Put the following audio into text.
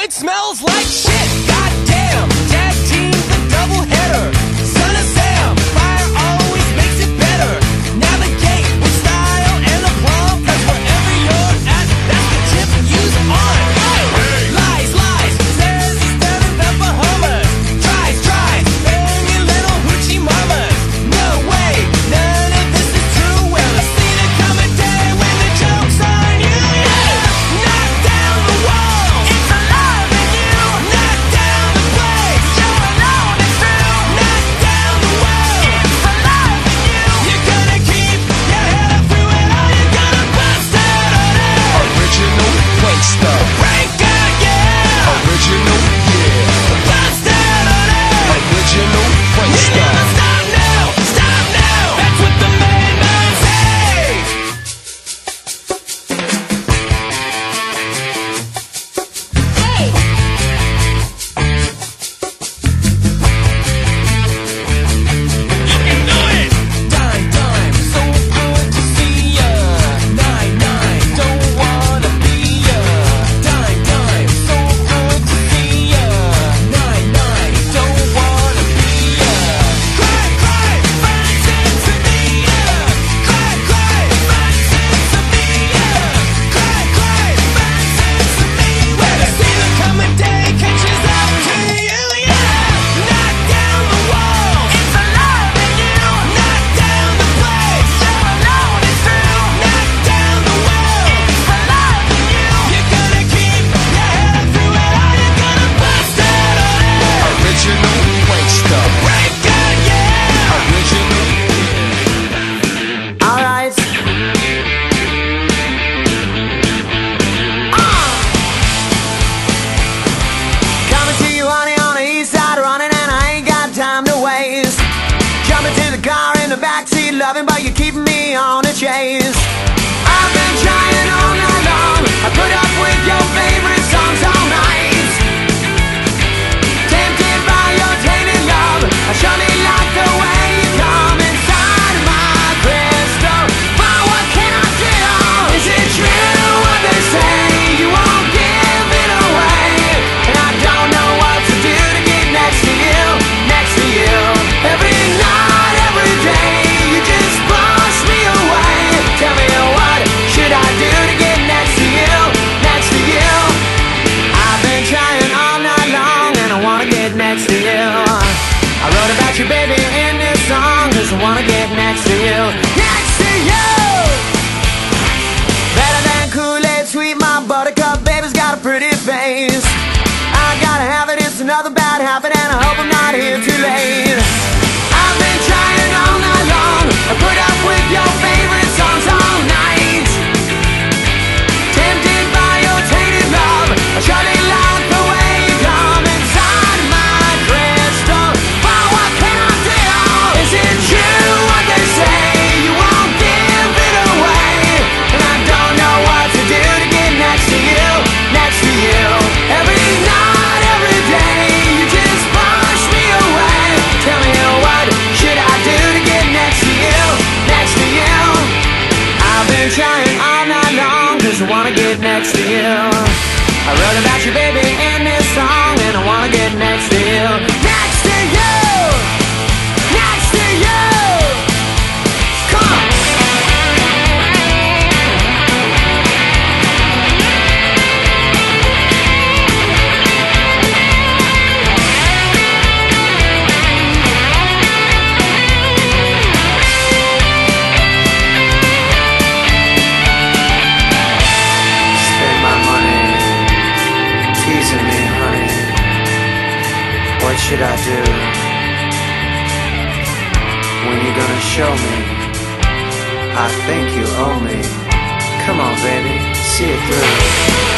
It smells like shit, goddamn. Tag team, the double header. Son of Sam, fire always makes it better. Navigate with style and aplomb, 'cause wherever you're at, that's the tip use on. Lies, lies, says he's better than Bahamas. Tries, bang your little hoochie mamas. No way, none of this is true. Well, I've seen it come a day when the joke's on you. Knock down the walls, it's alive in you. Knock down the place, you're alone, it's true. Knock down the world, it's alive in you. You're gonna keep your head up through it all. You're gonna bust out on it. Original Wanksta. Breaker, yeah. Original, yeah. Bust out on it. Original You Wanksta. never stop now, stop now. That's what the main man says. You can do it. Dime, so good to see ya. 9, don't wanna be ya. Dime, so good to see ya. 9, don't wanna be ya. Cry, find sense of me ya. Cry, find sense of me ya. Cry, find sense of me. When I see the coming day catches up to you, yeah. Knock down the wall, it's alive in you. Knock down the place, you're alone, it's true. Knock down the world, it's alive in you. You're gonna keep your head up through it all. You're gonna bust out on it. Original Wanksta. Breaker, yeah. Original. Alright. Coming to you, honey, on the east side, running, and I ain't got time to waste. Jumping to the car in the backseat, loving, but you're keeping me on a chase. I've been trying all night long. I put up with your favorite songs all night. Tempted by your tainted love, I surely like the way you come inside my crystal. But what can I do? Is it true what they say? You won't give it away. And I don't know what to do to get next to you, next to you. Every night, every day, you just push me away. Tell me what should I do to get next to you, next to you? I've been trying all night long and I wanna get next to you. I wrote about you, baby, in this song, 'cause I wanna get next to you, next to you. Better than Kool-Aid, sweet my buttercup, baby's got a pretty face. I gotta have it, it's another bad habit, and I hope I'm not here too late. I've been trying all night long, I put up with your favorite songs all night. Tempted by your tainted love, I surely like the way you come inside my crystal. But what can I do? Is it true what they say? You won't give it away. And I don't know what to do to get next to you, next to you. Every night, every day, you just push me away. Tell me what should I do to get next to you, next to you? I've been trying all night long, 'cause I wanna get next to you. I wrote about you, baby, in this song, and I wanna get next to you, next to you, next to you. Come on. Spend my money, teasing me, honey. What should I do? When you gonna show me? I think you owe me. Come on, baby, see it through.